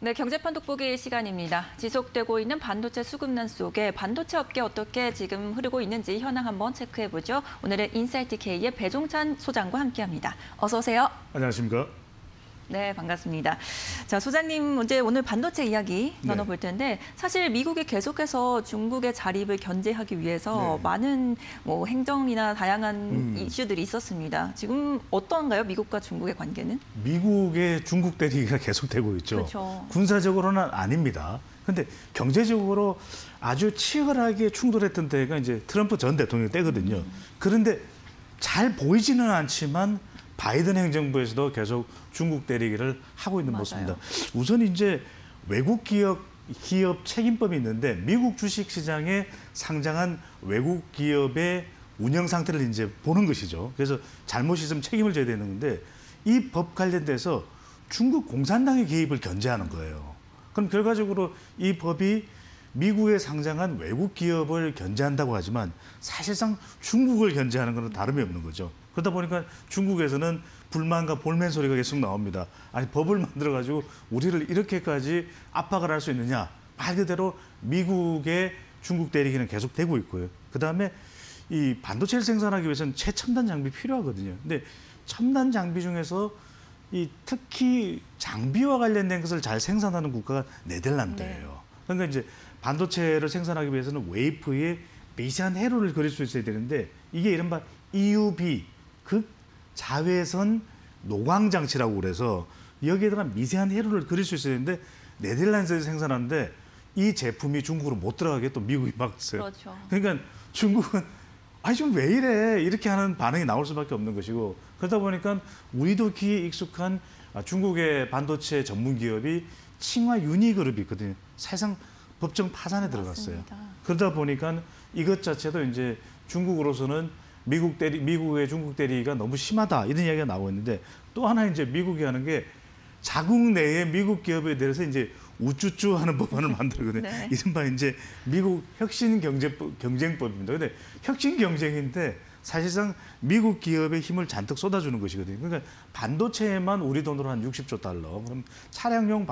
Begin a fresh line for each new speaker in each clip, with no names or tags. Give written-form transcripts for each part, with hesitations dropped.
네, 경제판 돋보기 시간입니다. 지속되고 있는 반도체 수급난 속에 반도체 업계 어떻게 지금 흐르고 있는지 현황 한번 체크해보죠. 오늘은 인사이트K의 배종찬 소장과 함께합니다. 어서 오세요.
안녕하십니까?
네, 반갑습니다. 자, 소장님, 이제 오늘 반도체 이야기 나눠볼 텐데 사실 미국이 계속해서 중국의 자립을 견제하기 위해서 많은 행정이나 다양한 이슈들이 있었습니다. 지금 어떤가요? 미국과 중국의 관계는?
미국의 중국 대리가 계속되고 있죠.
그렇죠.
군사적으로는 아닙니다. 그런데 경제적으로 아주 치열하게 충돌했던 때가 이제 트럼프 전 대통령 때거든요. 그런데 잘 보이지는 않지만 바이든 행정부에서도 계속 중국 대리기를 하고 있는 모습입니다. 우선 이제 외국 기업 책임법이 있는데 미국 주식시장에 상장한 외국 기업의 운영 상태를 이제 보는 것이죠. 그래서 잘못이 있으면 책임을 져야 되는 건데 이 법 관련돼서 중국 공산당의 개입을 견제하는 거예요. 그럼 결과적으로 이 법이 미국에 상장한 외국 기업을 견제한다고 하지만 사실상 중국을 견제하는 것은 다름이 없는 거죠. 그러다 보니까 중국에서는 불만과 볼멘 소리가 계속 나옵니다. 아니 법을 만들어가지고 우리를 이렇게까지 압박을 할 수 있느냐. 말 그대로 미국의 중국 대리기는 계속 되고 있고요. 그다음에 이 반도체를 생산하기 위해서는 최첨단 장비 필요하거든요. 근데 첨단 장비 중에서 이 특히 장비와 관련된 것을 잘 생산하는 국가가 네덜란드예요. 그러니까 이제 반도체를 생산하기 위해서는 웨이프에 미세한 회로를 그릴 수 있어야 되는데 이게 이른바 EUV 극자외선 노광 장치라고 그래서 여기에다가 미세한 회로를 그릴 수 있어야 되는데 네덜란드에서 생산하는데 이 제품이 중국으로 못 들어가게 또 미국이 막았어요.
그렇죠.
그러니까 중국은 아니 좀 왜 이래 이렇게 하는 반응이 나올 수밖에 없는 것이고 그러다 보니까 우리도 귀에 익숙한 중국의 반도체 전문 기업이 칭화 유니그룹이 있거든요. 사실상 법정 파산에 들어갔어요. 그러다 보니까 이것 자체도 이제 중국으로서는 미국의 중국 대리가 너무 심하다 이런 이야기가 나오고 있는데 또 하나 이제 미국이 하는 게 자국 내의 미국 기업에 대해서 이제 우쭈쭈 하는 법안을 만들거든요. 이른바 이제 미국 혁신 경쟁법입니다. 근데 혁신 경쟁인데 사실상 미국 기업의 힘을 잔뜩 쏟아주는 것이거든요. 그러니까 반도체에만 우리 돈으로 한 60조 달러. 그럼 차량용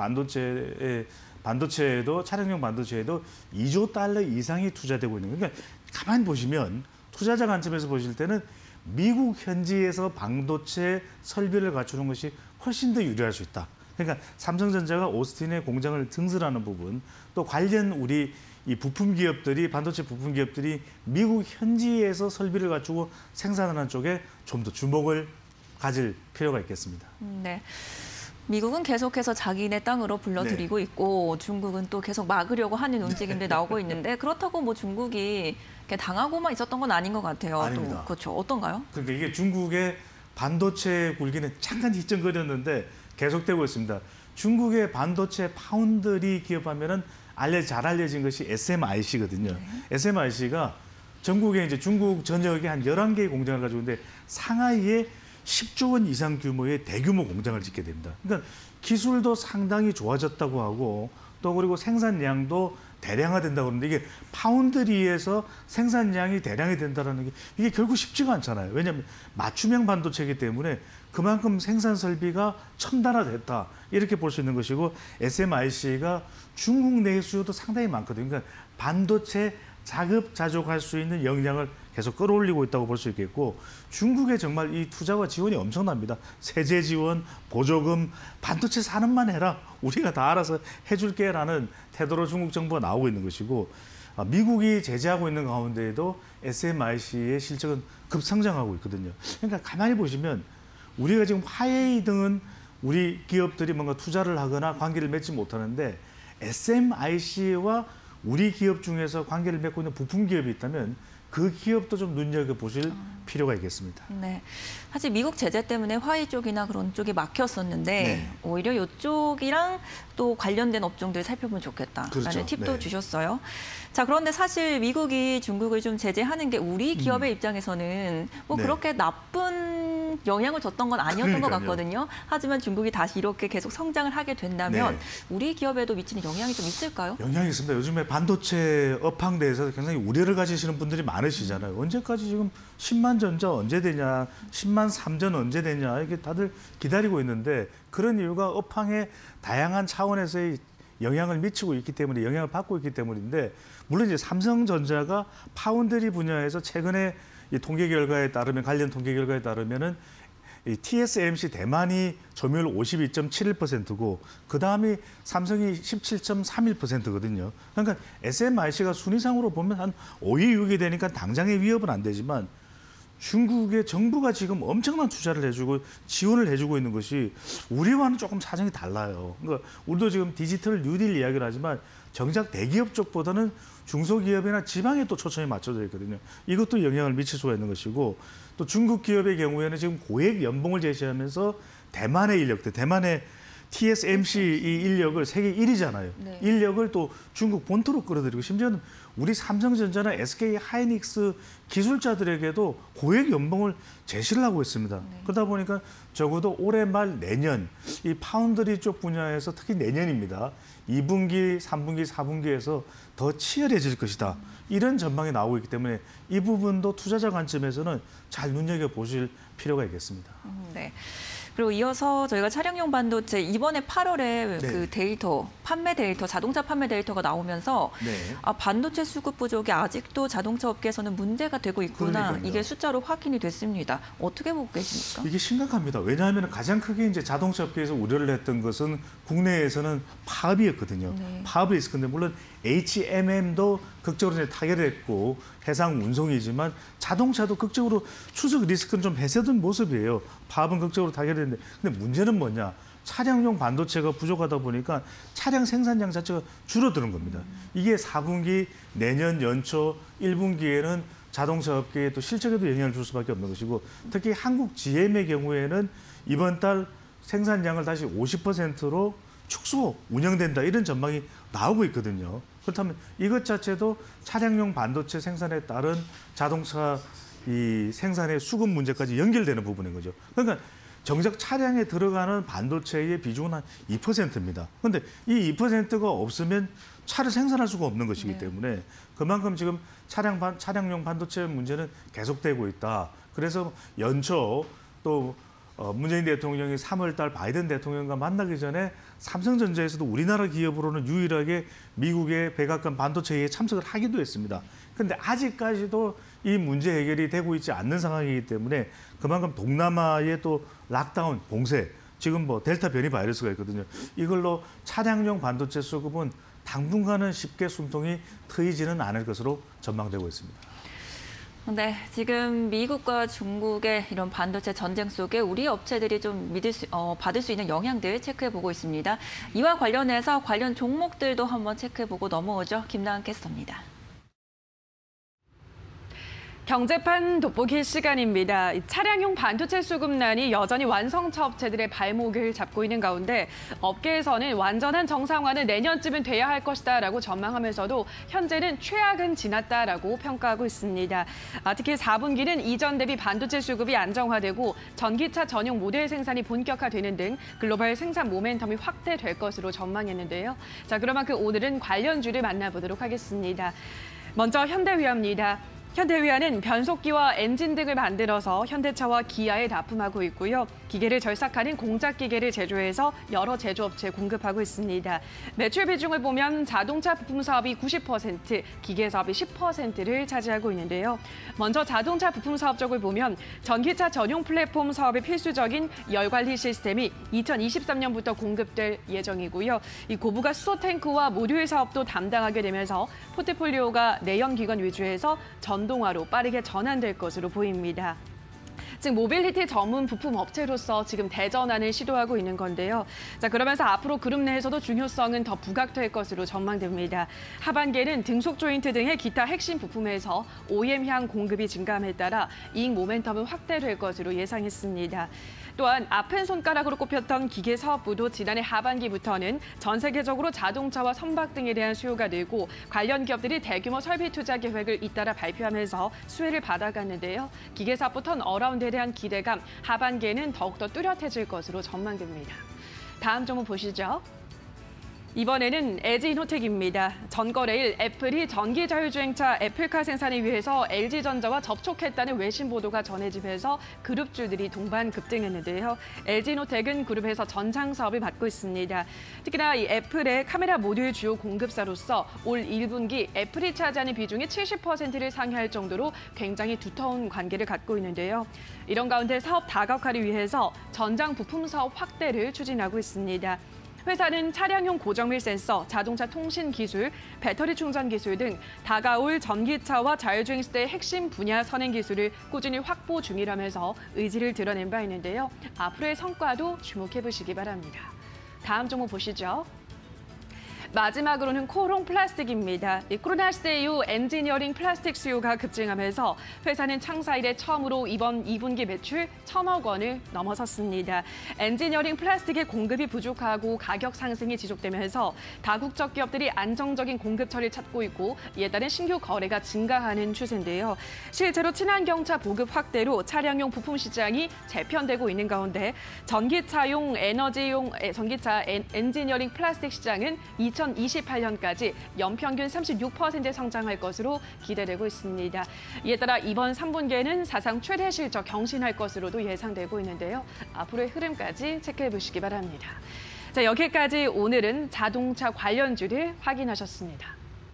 차량용 반도체에도 2조 달러 이상이 투자되고 있는 거예요. 그러니까 가만히 보시면 투자자 관점에서 보실 때는 미국 현지에서 반도체 설비를 갖추는 것이 훨씬 더 유리할 수 있다. 그러니까 삼성전자가 오스틴에 공장을 증설하는 부분, 또 관련 우리 이 부품 기업들이 반도체 부품 기업들이 미국 현지에서 설비를 갖추고 생산하는 쪽에 좀 더 주목을 가질 필요가 있겠습니다.
네. 미국은 계속해서 자기네 땅으로 불러들이고 있고 중국은 또 계속 막으려고 하는 움직임들이 나오고 있는데 그렇다고 뭐 중국이 당하고만 있었던 건 아닌 것 같아요.
아닙니다.
또 그렇죠. 어떤가요?
그러니까 이게 중국의 반도체 굴기는 잠깐 희정거렸는데 계속되고 있습니다. 중국의 반도체 파운드리 기업하면은 잘 알려진 것이 SMIC거든요. SMIC가 전국에 이제 중국 전역에 한 11개의 공장을 가지고 있는데 상하이에 10조 원 이상 규모의 대규모 공장을 짓게 됩니다. 그러니까 기술도 상당히 좋아졌다고 하고 또 그리고 생산량도 대량화된다고 그러는데 이게 파운드리에서 생산량이 대량이 된다는 게 이게 결국 쉽지가 않잖아요. 왜냐하면 맞춤형 반도체이기 때문에 그만큼 생산 설비가 첨단화됐다 이렇게 볼 수 있는 것이고 SMIC가 중국 내 수요도 상당히 많거든요. 그러니까 반도체 자급자족할 수 있는 역량을 계속 끌어올리고 있다고 볼 수 있겠고 중국의 정말 이 투자와 지원이 엄청납니다. 세제 지원, 보조금, 반도체 산업만 해라. 우리가 다 알아서 해줄게라는 태도로 중국 정부가 나오고 있는 것이고 미국이 제재하고 있는 가운데에도 SMIC의 실적은 급성장하고 있거든요. 그러니까 가만히 보시면 우리가 지금 화웨이 등은 우리 기업들이 뭔가 투자를 하거나 관계를 맺지 못하는데 SMIC와 우리 기업 중에서 관계를 맺고 있는 부품 기업이 있다면 그 기업도 좀 눈여겨보실 필요가 있겠습니다.
네, 사실 미국 제재 때문에 화웨이 쪽이나 그런 쪽이 막혔었는데 오히려 이쪽이랑 또 관련된 업종들 살펴보면 좋겠다라는 팁도 주셨어요. 자, 그런데 사실 미국이 중국을 좀 제재하는 게 우리 기업의 입장에서는 뭐 그렇게 나쁜 영향을 줬던 건 아니었던 것 같거든요. 하지만 중국이 다시 이렇게 계속 성장을 하게 된다면 우리 기업에도 미치는 영향이 좀 있을까요?
영향이 있습니다. 요즘에 반도체 업황대에서 굉장히 우려를 가지시는 분들이 많으시잖아요. 언제까지 지금 10만 전자 언제 되냐, 10만 3전 언제 되냐 이게 다들 기다리고 있는데 그런 이유가 업황에 다양한 차원에서의 영향을 미치고 있기 때문에 영향을 받고 있기 때문인데 물론 이제 삼성전자가 파운드리 분야에서 최근에 이 통계 결과에 따르면 관련 통계 결과에 따르면은 이 TSMC 대만이 점유율 52.71%고 그다음이 삼성이 17.31%거든요. 그러니까 SMIC가 순위상으로 보면 한 5위, 6위 되니까 당장의 위협은 안 되지만 중국의 정부가 지금 엄청난 투자를 해주고 지원을 해주고 있는 것이 우리와는 조금 사정이 달라요. 그러니까 우리도 지금 디지털 뉴딜 이야기를 하지만 정작 대기업 쪽보다는 중소기업이나 지방에 또 초점이 맞춰져 있거든요. 이것도 영향을 미칠 수가 있는 것이고 또 중국 기업의 경우에는 지금 고액 연봉을 제시하면서 대만의 인력들, 대만의 TSMC 이 인력을 세계 1위잖아요.
네.
인력을 또 중국 본토로 끌어들이고 심지어는 우리 삼성전자나 SK 하이닉스 기술자들에게도 고액 연봉을 제시를 하고 있습니다.
네.
그러다 보니까 적어도 올해 말 내년 이 파운드리 쪽 분야에서 특히 내년입니다. 2분기, 3분기, 4분기에서 더 치열해질 것이다. 이런 전망이 나오고 있기 때문에 이 부분도 투자자 관점에서는 잘 눈여겨보실 필요가 있겠습니다.
네. 그리고 이어서 저희가 차량용 반도체 이번에 8월에
네.
그 데이터, 판매 데이터, 자동차 판매 데이터가 나오면서
네.
반도체 수급 부족이 아직도 자동차 업계에서는 문제가 되고 있구나.
그러니까요.
이게 숫자로 확인이 됐습니다. 어떻게 보고 계십니까?
이게 심각합니다. 왜냐하면 가장 크게 이제 자동차 업계에서 우려를 했던 것은 국내에서는 파업이었거든요.
네.
파업이 있을 건데 물론 HMM도 극적으로 이제 타결을 했고 해상 운송이지만 자동차도 극적으로 추석 리스크는 좀 해소된 모습이에요. 파업은 극적으로 타결했는데 근데 문제는 뭐냐? 차량용 반도체가 부족하다 보니까 차량 생산량 자체가 줄어드는 겁니다. 이게 4분기, 내년 연초 1분기에는 자동차 업계에 또 실적에도 영향을 줄 수밖에 없는 것이고 특히 한국 GM의 경우에는 이번 달 생산량을 다시 50%로 축소, 운영된다 이런 전망이 나오고 있거든요. 그렇다면 이것 자체도 차량용 반도체 생산에 따른 자동차 이 생산의 수급 문제까지 연결되는 부분인 거죠. 그러니까 정작 차량에 들어가는 반도체의 비중은 한 2%입니다. 그런데 이 2%가 없으면 차를 생산할 수가 없는 것이기 때문에 그만큼 지금 차량용 반도체 문제는 계속되고 있다. 그래서 연초 또 문재인 대통령이 3월 달 바이든 대통령과 만나기 전에 삼성전자에서도 우리나라 기업으로는 유일하게 미국의 백악관 반도체회의에 참석을 하기도 했습니다. 그런데 아직까지도 이 문제 해결이 되고 있지 않는 상황이기 때문에 그만큼 동남아의 또 락다운, 봉쇄, 지금 뭐 델타 변이 바이러스가 있거든요. 이걸로 차량용 반도체 수급은 당분간은 쉽게 숨통이 트이지는 않을 것으로 전망되고 있습니다.
네, 지금 미국과 중국의 이런 반도체 전쟁 속에 우리 업체들이 좀 받을 수 있는 영향들 체크해보고 있습니다. 이와 관련해서 관련 종목들도 한번 체크해보고 넘어오죠. 김나은 캐스터입니다.
경제판 돋보기 시간입니다. 차량용 반도체 수급난이 여전히 완성차 업체들의 발목을 잡고 있는 가운데 업계에서는 완전한 정상화는 내년쯤은 돼야 할 것이다라고 전망하면서도 현재는 최악은 지났다라고 평가하고 있습니다. 특히 4분기는 이전 대비 반도체 수급이 안정화되고 전기차 전용 모델 생산이 본격화되는 등 글로벌 생산 모멘텀이 확대될 것으로 전망했는데요. 자, 그럼 오늘은 관련주를 만나보도록 하겠습니다. 먼저 현대위아입니다. 현대위아는 변속기와 엔진 등을 만들어서 현대차와 기아에 납품하고 있고요. 기계를 절삭하는 공작 기계를 제조해서 여러 제조업체에 공급하고 있습니다. 매출 비중을 보면 자동차 부품 사업이 90%, 기계 사업이 10%를 차지하고 있는데요. 먼저 자동차 부품 사업 쪽을 보면 전기차 전용 플랫폼 사업의 필수적인 열 관리 시스템이 2023년부터 공급될 예정이고요. 이 고부가 수소 탱크와 모듈 사업도 담당하게 되면서 포트폴리오가 내연기관 위주에서 전동화로 빠르게 전환될 것으로 보입니다. 즉 모빌리티 전문 부품 업체로서 지금 대전환을 시도하고 있는 건데요. 자, 그러면서 앞으로 그룹 내에서도 중요성은 더 부각될 것으로 전망됩니다. 하반기에는 등속 조인트 등의 기타 핵심 부품에서 OEM향 공급이 증감에 따라 이익 모멘텀은 확대될 것으로 예상했습니다. 또한 아픈 손가락으로 꼽혔던 기계 사업부도 지난해 하반기부터는 전 세계적으로 자동차와 선박 등에 대한 수요가 늘고 관련 기업들이 대규모 설비 투자 계획을 잇따라 발표하면서 수혜를 받아갔는데요. 기계 사업부 턴어라운드에 대한 기대감 하반기에는 더욱더 뚜렷해질 것으로 전망됩니다. 다음 종목 보시죠. 이번에는 LG이노텍입니다. 전거래일 애플이 전기 자율주행차 애플카 생산을 위해서 LG전자와 접촉했다는 외신 보도가 전해지면서 그룹주들이 동반 급등했는데요. LG이노텍은 그룹에서 전장 사업을 맡고 있습니다. 특히나 이 애플의 카메라 모듈 주요 공급사로서 올 1분기 애플이 차지하는 비중이 70%를 상회할 정도로 굉장히 두터운 관계를 갖고 있는데요. 이런 가운데 사업 다각화를 위해서 전장 부품 사업 확대를 추진하고 있습니다. 회사는 차량용 고정밀 센서, 자동차 통신 기술, 배터리 충전 기술 등 다가올 전기차와 자율주행 시대의 핵심 분야 선행 기술을 꾸준히 확보 중이라면서 의지를 드러낸 바 있는데요. 앞으로의 성과도 주목해 보시기 바랍니다. 다음 종목 보시죠. 마지막으로는 코롱 플라스틱입니다. 코로나 시대 이후 엔지니어링 플라스틱 수요가 급증하면서 회사는 창사 이래 처음으로 이번 2분기 매출 1,000억 원을 넘어섰습니다. 엔지니어링 플라스틱의 공급이 부족하고 가격 상승이 지속되면서 다국적 기업들이 안정적인 공급처를 찾고 있고 이에 따른 신규 거래가 증가하는 추세인데요. 실제로 친환경차 보급 확대로 차량용 부품 시장이 재편되고 있는 가운데 전기차용 전기차 엔지니어링 플라스틱 시장은 2028년까지 연평균 36% 성장할 것으로 기대되고 있습니다. 이에 따라 이번 3분기에는 사상 최대 실적 경신할 것으로도 예상되고 있는데요. 앞으로의 흐름까지 체크해 보시기 바랍니다. 자, 여기까지 오늘은 자동차 관련주를 확인하셨습니다.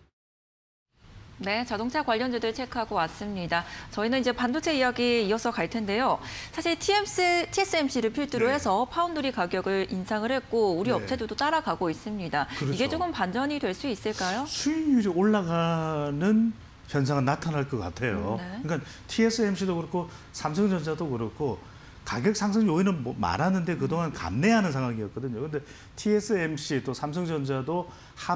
네, 자동차 관련주들 체크하고 왔습니다. 저희는 이제 반도체 이야기 이어서 갈 텐데요. 사실 TSMC를 필두로 해서 파운드리 가격을 인상을 했고 우리 업체들도 따라가고 있습니다.
그렇죠.
이게 조금 반전이 될 수 있을까요?
수익률이 올라가는 현상은 나타날 것 같아요. 그러니까 TSMC도 그렇고 삼성전자도 그렇고 가격 상승 요인은 많았는데 그동안 감내하는 상황이었거든요. 그런데 TSMC 또 삼성전자도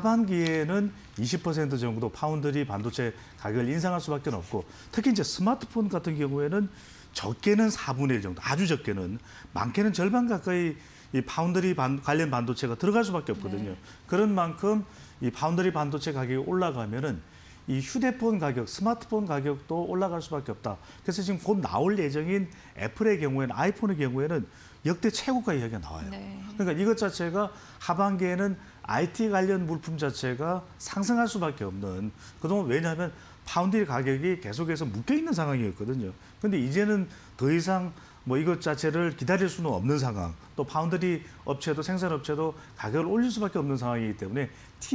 하반기에는 20% 정도 파운드리 반도체 가격을 인상할 수밖에 없고 특히 이제 스마트폰 같은 경우에는 적게는 4분의 1 정도, 아주 적게는 많게는 절반 가까이 이 파운드리 관련 반도체가 들어갈 수밖에 없거든요. 그런 만큼 이 파운드리 반도체 가격이 올라가면은 이 휴대폰 가격, 스마트폰 가격도 올라갈 수밖에 없다. 그래서 지금 곧 나올 예정인 애플의 경우에는, 아이폰의 경우에는 역대 최고가 이야기가 나와요. 그러니까 이것 자체가 하반기에는 IT 관련 물품 자체가 상승할 수밖에 없는, 그동안 왜냐하면 파운드리 가격이 계속해서 묶여있는 상황이었거든요. 그런데 이제는 더 이상 뭐 이것 자체를 기다릴 수는 없는 상황, 또 파운드리 업체도 생산업체도 가격을 올릴 수밖에 없는 상황이기 때문에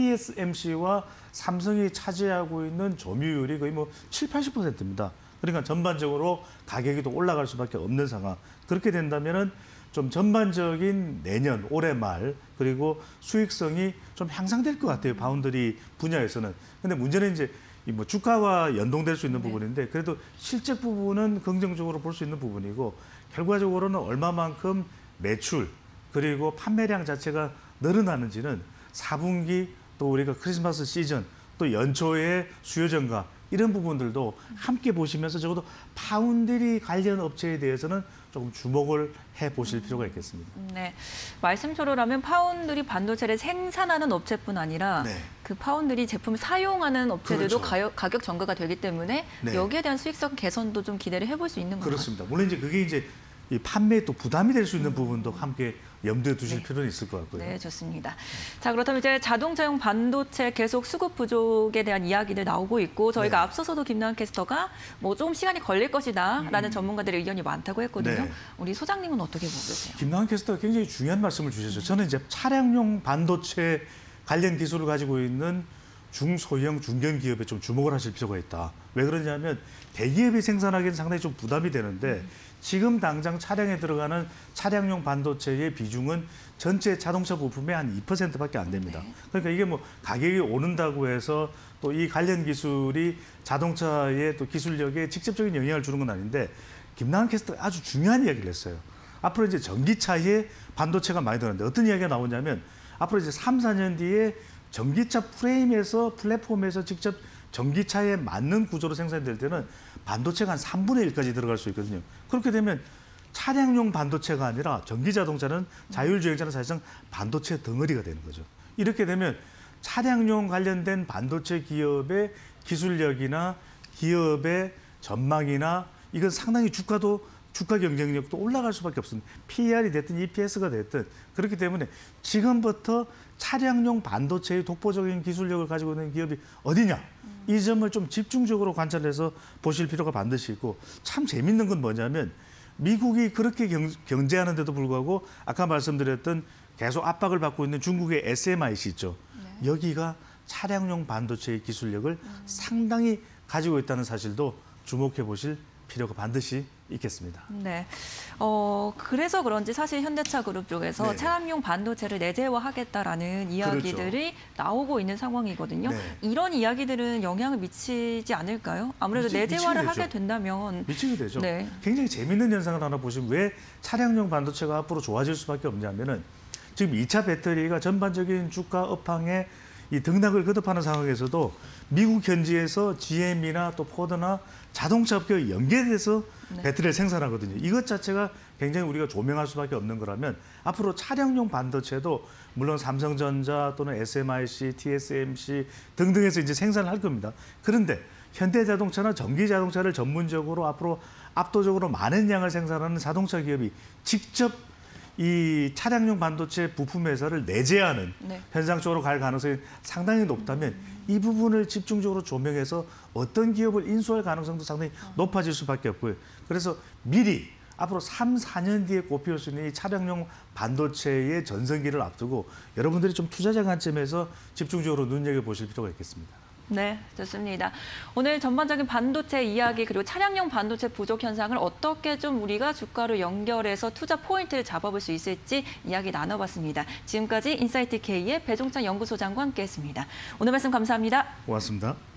TSMC와 삼성이 차지하고 있는 점유율이 거의 뭐 7, 80%입니다. 그러니까 전반적으로 가격이 더 올라갈 수밖에 없는 상황. 그렇게 된다면은 좀 전반적인 내년, 올해 말, 그리고 수익성이 좀 향상될 것 같아요. 파운드리 분야에서는. 근데 문제는 이제 뭐 주가와 연동될 수 있는 부분인데 그래도 실적 부분은 긍정적으로 볼 수 있는 부분이고 결과적으로는 얼마만큼 매출 그리고 판매량 자체가 늘어나는지는 4분기 또 우리가 크리스마스 시즌 또 연초에 수요 증가 이런 부분들도 함께 보시면서 적어도 파운드리 관련 업체에 대해서는 조금 주목을 해보실 필요가 있겠습니다.
네, 말씀처럼 파운드리 반도체를 생산하는 업체뿐 아니라 그 파운드리 제품을 사용하는 업체들도 가격 전가가 되기 때문에 여기에 대한 수익성 개선도 좀 기대를 해볼 수 있는 건가요?
그렇습니다. 물론 이제 그게 이제 이 판매에 또 부담이 될 수 있는 부분도 함께 염두에 두실 필요는 있을 것 같고요.
네, 좋습니다. 자, 그렇다면 이제 자동차용 반도체 계속 수급 부족에 대한 이야기들 나오고 있고 저희가 앞서서도 김나은 캐스터가 뭐 좀 시간이 걸릴 것이다라는 전문가들의 의견이 많다고 했거든요. 우리 소장님은 어떻게 보고 계세요?
김나은 캐스터가 굉장히 중요한 말씀을 주셨어요. 저는 이제 차량용 반도체 관련 기술을 가지고 있는 중소형 중견 기업에 좀 주목을 하실 필요가 있다. 왜 그러냐면 대기업이 생산하기는 상당히 좀 부담이 되는데 지금 당장 차량에 들어가는 차량용 반도체의 비중은 전체 자동차 부품의 한 2%밖에 안 됩니다. 그러니까 이게 뭐 가격이 오른다고 해서 또 이 관련 기술이 자동차의 또 기술력에 직접적인 영향을 주는 건 아닌데 김나은 캐스터가 아주 중요한 이야기를 했어요. 앞으로 이제 전기차에 반도체가 많이 들어가는데 어떤 이야기가 나오냐면 앞으로 이제 3, 4년 뒤에 전기차 프레임에서 플랫폼에서 직접 전기차에 맞는 구조로 생산될 때는 반도체가 한 3분의 1까지 들어갈 수 있거든요. 그렇게 되면 차량용 반도체가 아니라 전기자동차는 자율주행차는 사실상 반도체 덩어리가 되는 거죠. 이렇게 되면 차량용 관련된 반도체 기업의 기술력이나 기업의 전망이나 이건 상당히 주가도 주가 경쟁력도 올라갈 수밖에 없습니다. PER이 됐든 EPS가 됐든. 그렇기 때문에 지금부터 차량용 반도체의 독보적인 기술력을 가지고 있는 기업이 어디냐? 이 점을 좀 집중적으로 관찰해서 보실 필요가 반드시 있고, 참 재밌는 건 뭐냐면 미국이 그렇게 경제하는데도 불구하고 아까 말씀드렸던 계속 압박을 받고 있는 중국의 SMIC 있죠. 네. 여기가 차량용 반도체의 기술력을 상당히 가지고 있다는 사실도 주목해 보실 필요가 반드시 있겠습니다.
네. 그래서 그런지 사실 현대차 그룹 쪽에서 네. 차량용 반도체를 내재화하겠다라는 이야기들이 그렇죠. 나오고 있는 상황이거든요. 네. 이런 이야기들은 영향을 미치지 않을까요? 아무래도 내재화를 하게 된다면.
미치게 되죠.
네.
굉장히 재밌는 현상을 하나 보시면 왜 차량용 반도체가 앞으로 좋아질 수밖에 없냐면은 지금 2차 배터리가 전반적인 주가 업황에 이 등락을 거듭하는 상황에서도 미국 현지에서 GM이나 또 포드나 자동차 업계와 연계돼서 네. 배터리를 생산하거든요. 이것 자체가 굉장히 우리가 조명할 수밖에 없는 거라면 앞으로 차량용 반도체도 물론 삼성전자 또는 SMIC, TSMC 등등에서 이제 생산을 할 겁니다. 그런데 현대자동차나 전기자동차를 전문적으로 앞으로 압도적으로 많은 양을 생산하는 자동차 기업이 직접 이 차량용 반도체 부품 회사를 내재하는 네. 현상 쪽으로 갈 가능성이 상당히 높다면 이 부분을 집중적으로 조명해서 어떤 기업을 인수할 가능성도 상당히 높아질 수밖에 없고요. 그래서 미리 앞으로 3, 4년 뒤에 꼽힐 수 있는 이 차량용 반도체의 전성기를 앞두고 여러분들이 좀 투자자 관점에서 집중적으로 눈여겨보실 필요가 있겠습니다.
네, 좋습니다. 오늘 전반적인 반도체 이야기 그리고 차량용 반도체 부족 현상을 어떻게 좀 우리가 주가로 연결해서 투자 포인트를 잡아볼 수 있을지 이야기 나눠봤습니다. 지금까지 인사이트 K의 배종찬 연구소장과 함께했습니다. 오늘 말씀 감사합니다.
고맙습니다.